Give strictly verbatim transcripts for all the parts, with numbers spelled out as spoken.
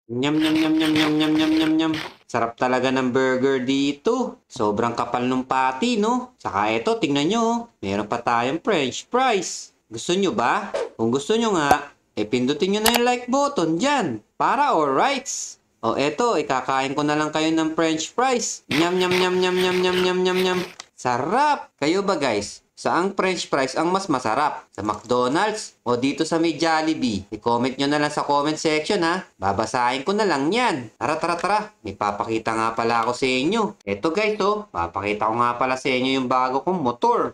Nyam, nyam, nyam, nyam, nyam, nyam, nyam, nyam, nyam. Sarap talaga ng burger dito. Sobrang kapal ng patty, no? Saka eto, tingnan nyo, oh. Meron pa tayong french fries. Gusto nyo ba? Kung gusto nyo nga, eh pindutin nyo na yung like button dyan. Para alrights. O eto, ikakain ko na lang kayo ng french fries. Nyam, nyam, nyam, nyam, nyam, nyam, nyam, nyam, nyam. Sarap! Kayo ba guys? Saang french fries ang mas masarap? Sa McDonald's o dito sa may Jollibee? I-comment nyo na lang sa comment section ha. Babasahin ko na lang yan. Tara tara tara. May papakita nga pala ako sa inyo. Eto guys oh. Papakita ko nga pala sa inyo yung bago kong motor.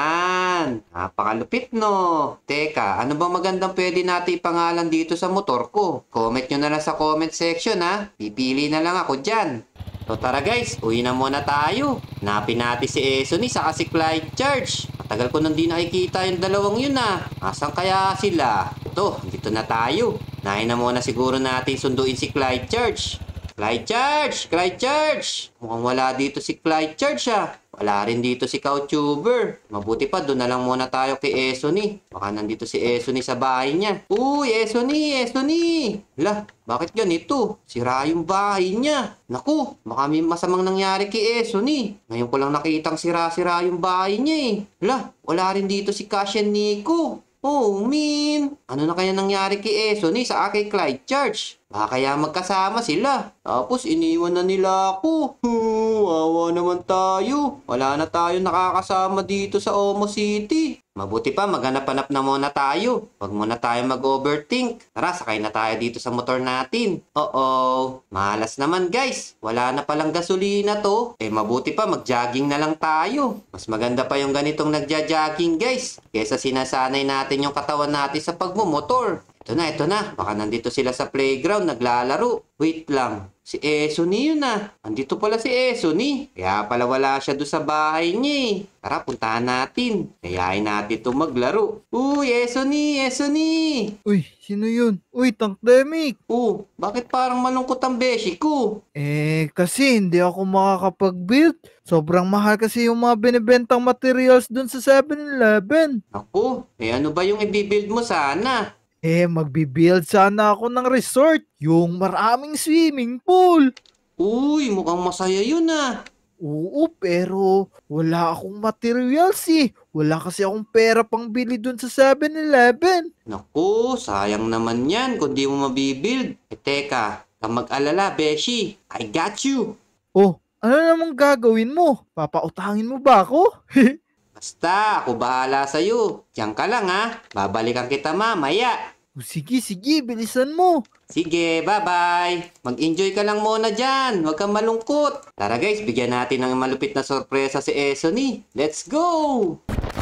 Yan. Napakalupit no. Teka, ano ba magandang pwede natin ipangalan dito sa motor ko? Comment nyo na lang sa comment section ha. Pipili na lang ako dyan. So tara guys, uwi na muna tayo. Hanapin natin si Esoni saka si Clyde Charge. Matagal ko nang di nakikita yung dalawang yun ah. Asan kaya sila? Ito, dito na tayo. Nahin na muna siguro natin sunduin si Clyde Charge. Clyde Charge! Clyde Charge! Mukhang wala dito si Clyde Charge ah. Wala rin dito si Coutuber. Mabuti pa, doon na lang muna tayo kay Esoni. Baka nandito si Esoni sa bahay niya. Uy, Esoni! Esoni! Hala, bakit ganito? Sira yung bahay niya. Naku, baka may masamang nangyari kay Esoni. Ngayon ko lang nakitang sira-sira yung bahay niya eh. Hala, wala rin dito si Cashen Nico. Oh, min. Ano na kaya nangyari kay Esoni sa kay Clyde Charge? Baka kaya magkasama sila. Tapos iniwan na nila ako. Hmm, wawa naman tayo. Wala na tayo nakakasama dito sa Omo City. Mabuti pa, maghanap-hanap na muna tayo. Huwag muna tayo mag-overthink. Tara, sakay na tayo dito sa motor natin. Oo, malas naman guys. Wala na palang gasolina to. Eh mabuti pa, mag-jogging na lang tayo. Mas maganda pa yung ganitong nagja-jogging guys. Kesa sinasanay natin yung katawan natin sa pagmumotor. Ito na, ito na. Baka nandito sila sa playground, naglalaro. Wait lang. Si Esoni yun ah. Andito pala si Esoni. Kaya pala wala siya doon sa bahay niya eh. Tara, puntahan natin. Kayain natin ito maglaro. Uy, Esoni, Esoni. Uy, sino yun? Uy, Tankdemic! Oh, bakit parang malungkot ang beshi ko? Eh, kasi hindi ako makakapag-build. Sobrang mahal kasi yung mga binibentang materials dun sa seven eleven. Ako, eh ano ba yung i-build mo sana? Eh, magbibuild sana ako ng resort. Yung maraming swimming pool. Uy, mukhang masaya yun ah. Oo, pero wala akong materials eh. Wala kasi akong pera pang bili dun sa seven eleven. Naku, sayang naman yan kung di mo mabibuild. Eh teka, kang mag-alala, beshi. I got you. Oh, ano namang gagawin mo? Papautangin mo ba ako? Basta, ako bahala sa'yo. Diyan ka lang ha. Babalikan kita mamaya. O, sige, sige, bilisan mo. Sige, bye-bye. Mag-enjoy ka lang muna dyan. Huwag kang malungkot. Tara guys, bigyan natin ng malupit na sorpresa si Esoni. Let's go!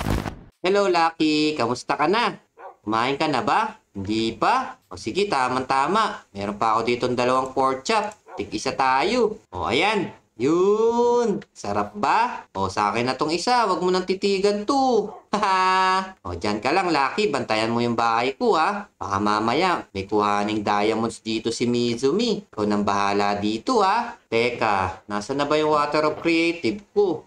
Hello, Lucky. Kamusta ka na? Kumain ka na ba? Hindi pa? O sige, tamang-tama. Meron pa ako dito dalawang pork chop. Tig-isa tayo. O ayan. Yun! Sarap ba? O, sa akin na tong isa. Huwag mo nang titigan to. Haha! O, dyan ka lang, Lucky. Bantayan mo yung bahay ko, ha? Baka mamaya, may kuhaning diamonds dito si Mizumi. Ikaw nang bahala dito, ha? Teka, nasa na ba yung water of creative ko?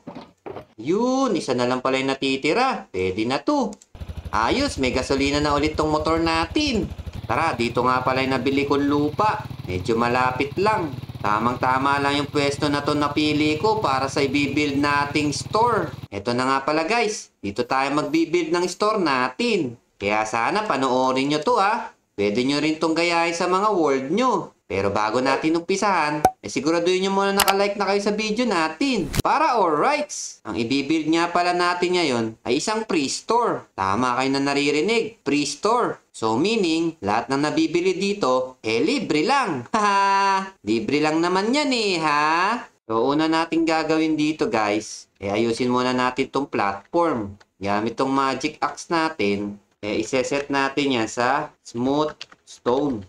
Yun! Isa na lang pala yung natitira. Pwede na to. Ayos! May gasolina na ulit tong motor natin. Tara, dito nga pala yung nabili kong lupa. Medyo malapit lang. Tamang-tama lang yung pwesto na to napili ko para sa i-build nating store. Ito na nga pala guys. Dito tayo mag-build ng store natin. Kaya sana panoorin nyo to ha. Pwede nyo rin tong gayahin sa mga world nyo. Pero bago natin umpisahan, eh siguraduhin nyo muna nakalike na kayo sa video natin. Para alrights! Ang i-build nga pala natin ngayon ay isang pre-store. Tama kayo na naririnig, pre-store. So meaning, lahat ng nabibili dito, eh libre lang. Haha! Libre lang naman yan eh, ha? So una natin gagawin dito guys, eh ayusin muna natin tong platform. Gamit tong magic axe natin, eh iseset natin yan sa smooth stone.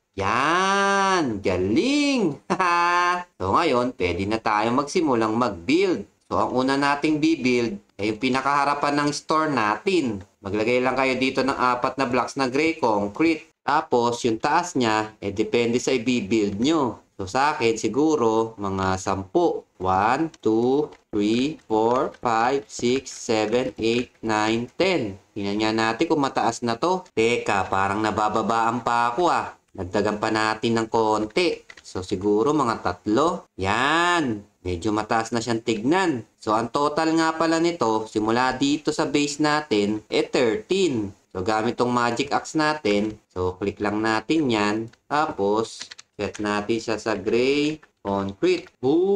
Yan! Galing! So ngayon, pwede na tayo magsimulang mag-build. So ang una nating bibuild ay yung pinakaharapan ng store natin. Maglagay lang kayo dito ng apat na blocks na gray concrete. Tapos yung taas niya, eh depende sa i-build nyo. So sa akin siguro mga sampu. one, two, three, four, five, six, seven, eight, nine, ten. Tingnan nga natin kung mataas na to. Teka, parang nabababaan pa ako ah. dagdagan pa natin ng konti. So, siguro mga tatlo. Yan. Medyo mataas na siyang tignan. So, ang total nga pala nito, simula dito sa base natin, eh thirteen. So, gamit tong magic axe natin. So, click lang natin yan. Tapos, set natin siya sa gray concrete.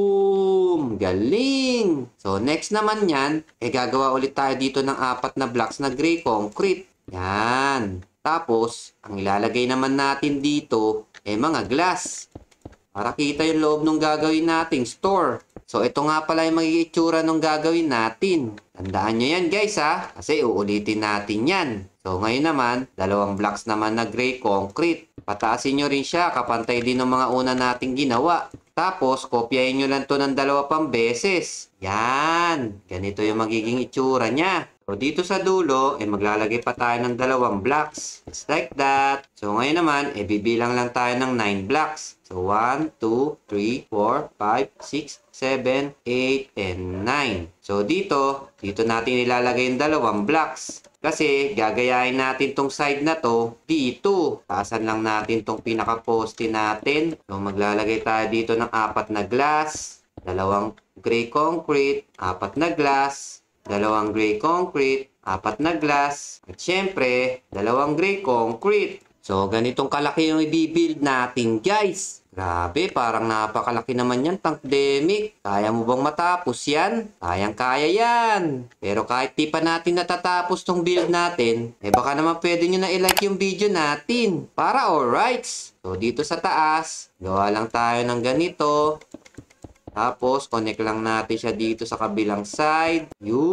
Boom! Galing! So, next naman yan, eh gagawa ulit tayo dito ng apat na blocks na gray concrete. Yan. Tapos, ang ilalagay naman natin dito, eh mga glass. Para kita yung loob ng gagawin nating store. So, ito nga pala yung magiging itsura ng gagawin natin. Tandaan nyo yan guys ha, kasi uulitin natin yan. So, ngayon naman, dalawang blocks naman na gray concrete. Pataasin nyo rin siya, kapantay din ng mga una nating ginawa. Tapos, kopyahin nyo lang to ng dalawa pang beses. Yan. Ganito yung magiging itsura niya. So, dito sa dulo, eh maglalagay pa tayo ng dalawang blocks. Just like that. So, ngayon naman, eh bibilang lang tayo ng nine blocks. So, one, two, three, four, five, six, seven, eight, and nine. So, dito, dito natin ilalagay yung dalawang blocks. Kasi, gagayahin natin tong side na to dito. Taasan lang natin tong pinaka-poste natin. So, maglalagay tayo dito ng apat na glass, dalawang gray concrete, apat na glass, dalawang gray concrete, apat na glass, at syempre, dalawang gray concrete. So, ganitong kalaki yung i-build natin, guys. Grabe, parang napakalaki naman yan, Tankdemic. Kaya mo bang matapos yan? Kayang-kaya yan. Pero kahit di pa natin natatapos tong build natin, eh baka naman pwede nyo na i-like yung video natin. Para alright. So, dito sa taas, gawa lang tayo ng ganito. Tapos, connect lang natin siya dito sa kabilang side.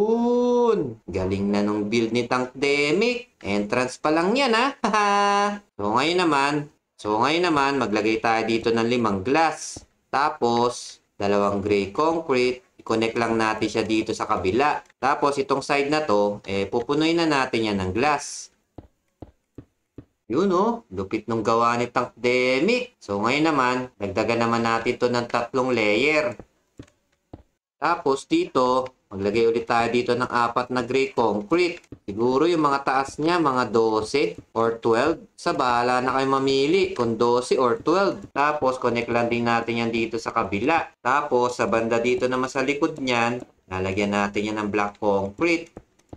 Yun! Galing na nung build ni Tankdemic. Entrance pa lang yan, ha? So, ngayon naman, so, ngayon naman, maglagay tayo dito ng limang glass. Tapos, dalawang gray concrete. I-connect lang natin siya dito sa kabila. Tapos, itong side na to, eh, pupunuin na natin yan ng glass. Yun oh, lupit nung gawa ni Tankdemic. So ngayon naman, dagdagan naman natin to ng tatlong layer. Tapos dito, maglagay ulit tayo dito ng apat na gray concrete. Siguro yung mga taas niya, mga twelve or twelve. Sa bahala na kayo mamili kung twelve or twelve. Tapos connect lang din natin yan dito sa kabila. Tapos sa banda dito naman sa likod niyan, lalagyan natin yan ng black concrete.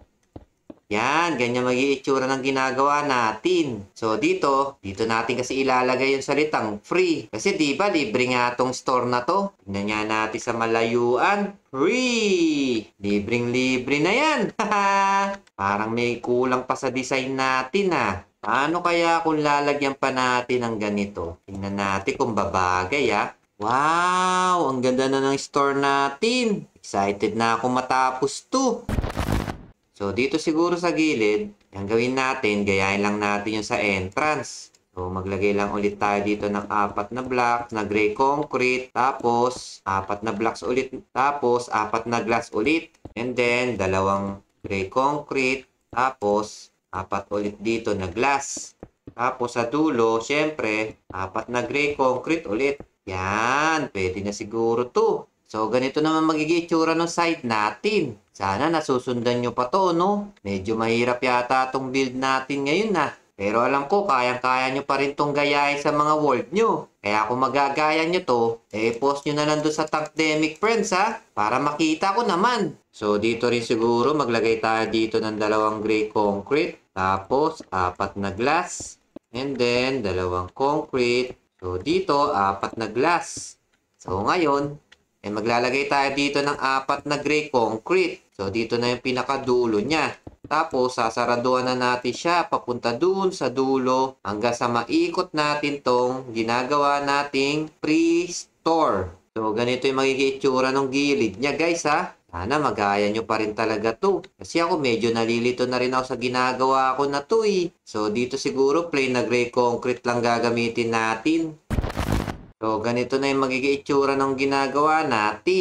Yan, ganyan mag-iitsura ng ginagawa natin. So, dito, dito natin kasi ilalagay yung salitang free. Kasi di ba libre nga tong store na to. Tingnan nga natin sa malayuan. Free! Libreng-libre na yan. Parang may kulang pa sa design natin ah. Paano kaya kung lalagyan pa natin ng ganito? Tingnan natin kung babagay ah. Wow! Ang ganda na ng store natin. Excited na ako matapos to. So, dito siguro sa gilid, ang gawin natin, gayahin lang natin yung sa entrance. So, maglagay lang ulit tayo dito ng apat na blocks na gray concrete. Tapos, apat na blocks ulit. Tapos, apat na glass ulit. And then, dalawang gray concrete. Tapos, apat ulit dito na glass. Tapos, sa dulo, syempre, apat na gray concrete ulit. Yan, pwede na siguro to. So, ganito naman magiging itsura ng side natin. Sana nasusundan nyo pa to, no? Medyo mahirap yata itong build natin ngayon, na. Pero alam ko, kayang-kaya nyo pa rin itong gayahin sa mga world nyo. Kaya kung magagaya nyo to, eh, post nyo na lang doon sa Tankdemic Friends, ha? Para makita ko naman. So, dito rin siguro, maglagay tayo dito ng dalawang gray concrete. Tapos, apat na glass. And then, dalawang concrete. So, dito, apat na glass. So, ngayon, eh maglalagay tayo dito ng apat na gray concrete. So, dito na yung pinakadulo niya. Tapos, sasaraduan na natin siya papunta dun sa dulo hanggang sa maikot natin tong ginagawa nating pre-store. So, ganito yung magiging itsura ng gilid niya, guys, ha? Sana magaya nyo pa rin talaga to. Kasi ako medyo nalilito na rin ako sa ginagawa ko na to, eh. So, dito siguro plain na gray concrete lang gagamitin natin. So, ganito na yung magiging itsura ng ginagawa natin.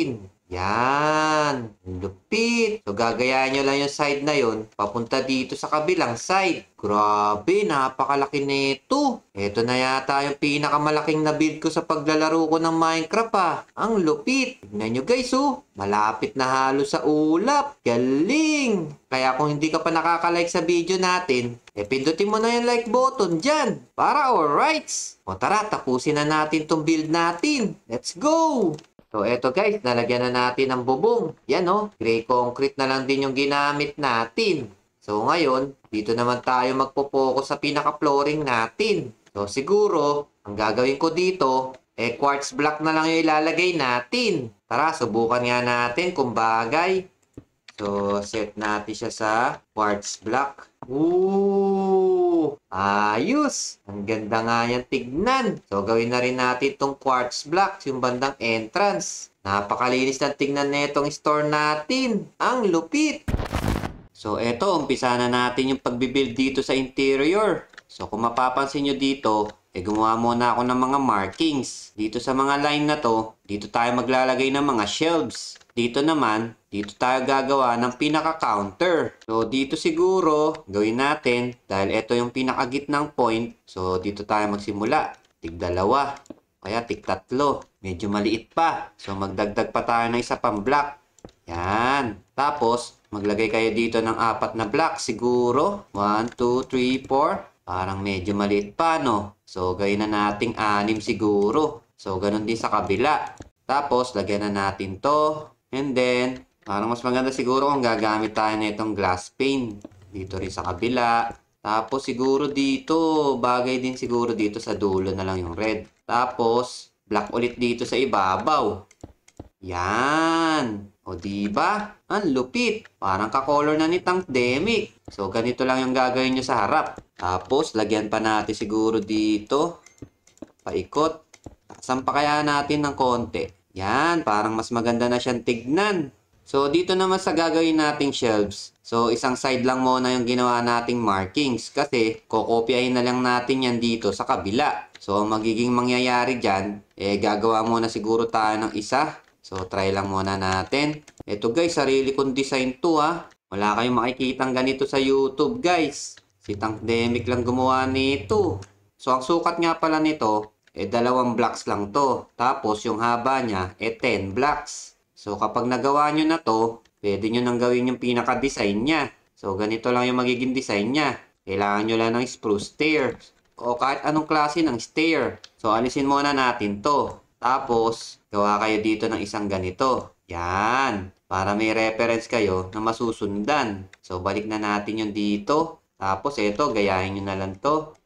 Yan. Lupit. So, gagayahin nyo lang yung side na yon papunta dito sa kabilang side. Grabe, napakalaki nito. Ito na yata yung pinakamalaking na build ko sa paglalaro ko ng Minecraft ah. Ang lupit. Tignan nyo guys oh. Malapit na halos sa ulap. Galing. Kaya kung hindi ka pa nakakalike sa video natin, eh pindutin mo na yung like button dyan. Para alrights. O tara, tapusin na natin tong build natin. Let's go. So, eto guys, nalagyan na natin ng bubong. Yan oh, gray concrete na lang din yung ginamit natin. So, ngayon, dito naman tayo magpo-focus sa pinaka-flooring natin. So, siguro, ang gagawin ko dito, eh, quartz block na lang yung ilalagay natin. Tara, subukan nga natin kung bagay. So, set natin siya sa quartz block. Ooh! Ayos! Ang ganda nga yan tignan. So, gawin na rin natin itong quartz block, yung bandang entrance. Napakalinis na tignan na itong store natin. Ang lupit! So, eto, umpisa na natin yung pagbibuild dito sa interior. So, kung mapapansin nyo dito, eh, gumawa muna ako ng mga markings. Dito sa mga line na to, dito tayo maglalagay ng mga shelves. Dito naman, dito tayo gagawa ng pinaka-counter. So, dito siguro, gawin natin, dahil ito yung pinakagitnang point, so, dito tayo magsimula. Tig dalawa, kaya tig tatlo. Medyo maliit pa. So, magdagdag pa tayo ng isa pang block. Yan. Tapos, maglagay kayo dito ng apat na block siguro. one, two, three, four. Parang medyo maliit pa, no? So, gawin na nating anim siguro. So, ganun din sa kabila. Tapos, lagyan na natin to. And then, parang mas maganda siguro kung gagamit tayo na itong glass pane. Dito rin sa kabila. Tapos, siguro dito, bagay din siguro dito sa dulo na lang yung red. Tapos, black ulit dito sa ibabaw. Yan. O, diba? Ang lupit. Parang ka-color na ni Tankdemic. So, ganito lang yung gagawin nyo sa harap. Tapos, lagyan pa natin siguro dito. Paikot. Tasan pa kaya natin ng konti. Yan, parang mas maganda na siyang tignan. So, dito naman sa gagawin nating shelves. So, isang side lang muna yung ginawa nating markings. Kasi, kokopyahin na lang natin yan dito sa kabila. So, magiging mangyayari dyan, eh, gagawa muna siguro tayo ng isa. So, try lang muna natin. Ito guys, sarili kong design to ha. Wala kayong makikitang ganito sa YouTube guys. Si Tankdemic lang gumawa nito. So, ang sukat nga pala nito, eh, dalawang blocks lang to. Tapos, yung haba niya, eh, ten blocks. So, kapag nagawa nyo na to, pwede nyo nang gawin yung pinaka-design niya. So, ganito lang yung magiging design niya. Kailangan nyo lang ng spruce stair. O kahit anong klase ng stair. So, alisin muna natin to. Tapos, gawa kayo dito ng isang ganito. Yan. Para may reference kayo na masusundan. So, balik na natin yung dito. Tapos, eto, gayahin nyo na lang to.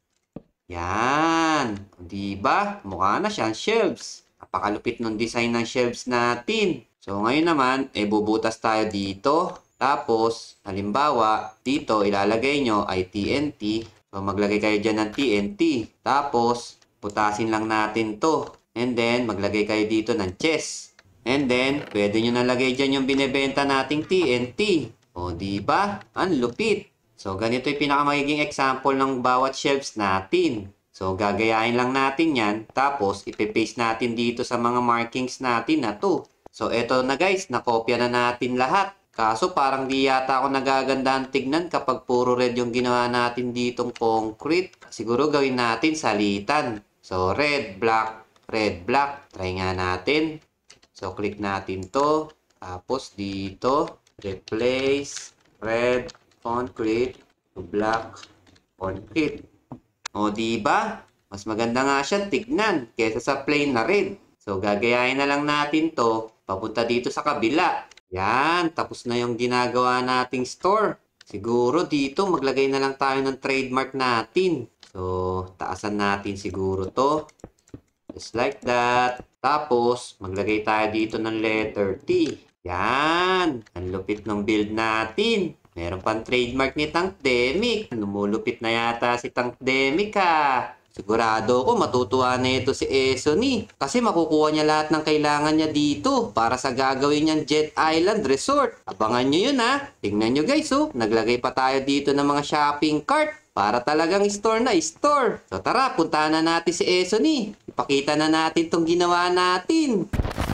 Yan. Diba? Mukha na siyang shelves. Napakalupit ng design ng shelves natin. So, ngayon naman, eh, bubutas tayo dito. Tapos, halimbawa, dito ilalagay nyo ay T N T. So, maglagay kayo dyan ng T N T. Tapos, putasin lang natin to. And then, maglagay kayo dito ng chest. And then, pwede nyo nalagay dyan yung binebenta nating T N T. O, diba? Ang lupit. So, ganito yung pinakamagiging example ng bawat shelves natin. So, gagayahin lang natin yan. Tapos, ipipaste natin dito sa mga markings natin na to. So, eto na guys. Nakopya na natin lahat. Kaso, parang di yata ako nagagandahan tignan kapag puro red yung ginawa natin ditong concrete. Siguro gawin natin salitan. So, red, black, red, black. Try nga natin. So, click natin to. Tapos, dito. Replace, red, concrete to black concrete. O, diba? Mas maganda nga siya tignan kesa sa plain na red. So, gagayahin na lang natin to papunta dito sa kabila. Yan, tapos na yung ginagawa nating store. Siguro dito maglagay na lang tayo ng trademark natin. So, taasan natin siguro to. Just like that. Tapos, maglagay tayo dito ng letter T. Yan, ang lupit ng build natin. Meron pang trademark ni Tankdemic. Lumulupit na yata si Tankdemic ha. Sigurado ko matutuwa na ito si Esoni. Kasi makukuha niya lahat ng kailangan niya dito para sa gagawin niyang Jet Island Resort. Abangan niyo yun ha. Tingnan niyo guys oh. Naglagay pa tayo dito ng mga shopping cart. Para talagang store na store. So tara, puntahan na natin si Esoni. Ipakita na natin tong ginawa natin.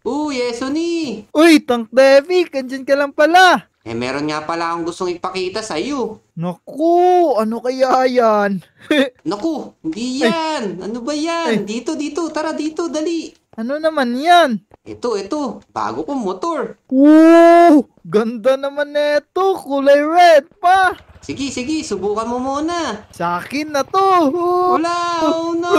Uy, Eso ni! Uy, Tank Devic, andyan ka lang pala. Eh, meron nga pala akong gustong ipakita sa'yo. Naku, ano kaya yan? Naku, hindi Ay. yan! Ano ba yan? Dito, dito, tara dito, dali! Ano naman yan? Ito, ito, bago kong motor. Wow, ganda naman neto, kulay red pa. Sige, sige, subukan mo muna. Sa akin na to. Wala, oh no!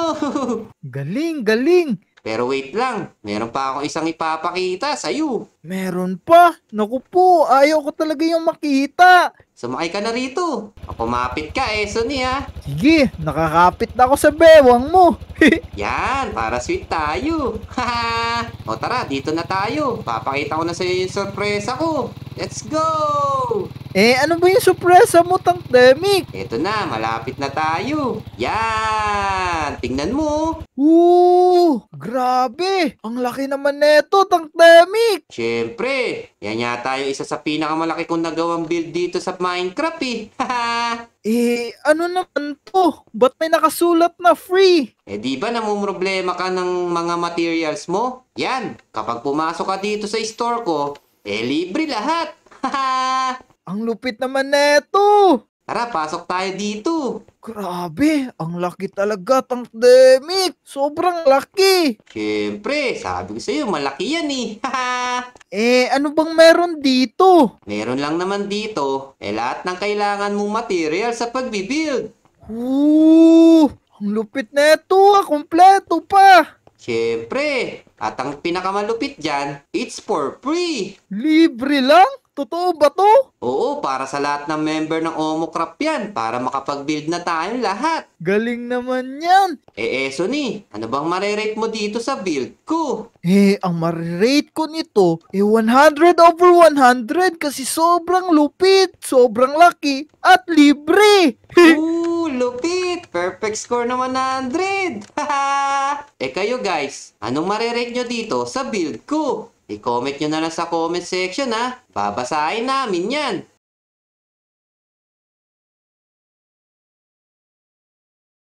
Galing, galing. Pero wait lang, meron pa akong isang ipapakita sa'yo. Meron pa. Naku po, ayaw ko talaga yung makita. Sumakay ka na rito. O, kumapit ka, Eso ni ha. Sige, nakakapit na ako sa bewang mo. Yan, para sweet tayo. Haha. O tara, dito na tayo. Papakita ko na sa'yo yung sorpresa ko. Let's go! Eh, ano ba yung sorpresa mo, Tank Demic? Eto na, malapit na tayo. Yan! Tingnan mo. Woo! Grabe! Ang laki naman neto, Tank Demic! Siyempre, yan yata yung isa sa pinakamalaki kong nagawang build dito sa Minecraft eh. Haha! Eh, ano naman to? Ba't may nakasulat na free? Eh di ba namumroblema ka ng mga materials mo? Yan, kapag pumasok ka dito sa store ko, eh libre lahat. Haha! Ang lupit naman neto! Tara, pasok tayo dito. Grabe, ang laki talaga, Tank Demic! Sobrang laki! Siyempre, sabi ko sa'yo, malaki yan eh. Haha! Eh, ano bang meron dito? Meron lang naman dito, eh lahat ng kailangan mong material sa pagbibuild. Woo! Ang lupit neto, ah, kompleto pa! Siyempre, at ang pinakamalupit dyan, it's for free. Libre lang? Totoo ba to? Oo, para sa lahat ng member ng Omocraft yan, para makapag-build na tayong lahat. Galing naman yan! Eh, Eso ni, ano bang marirate mo dito sa build ko? Eh, ang marirate ko nito, eh one hundred over one hundred kasi sobrang lupit, sobrang laki, at libre! Ooh, lupit! Perfect score na one hundred! Haha! Eh kayo guys, anong marirate nyo dito sa build ko? I-comment nyo na lang sa comment section ha. Babasahin namin yan.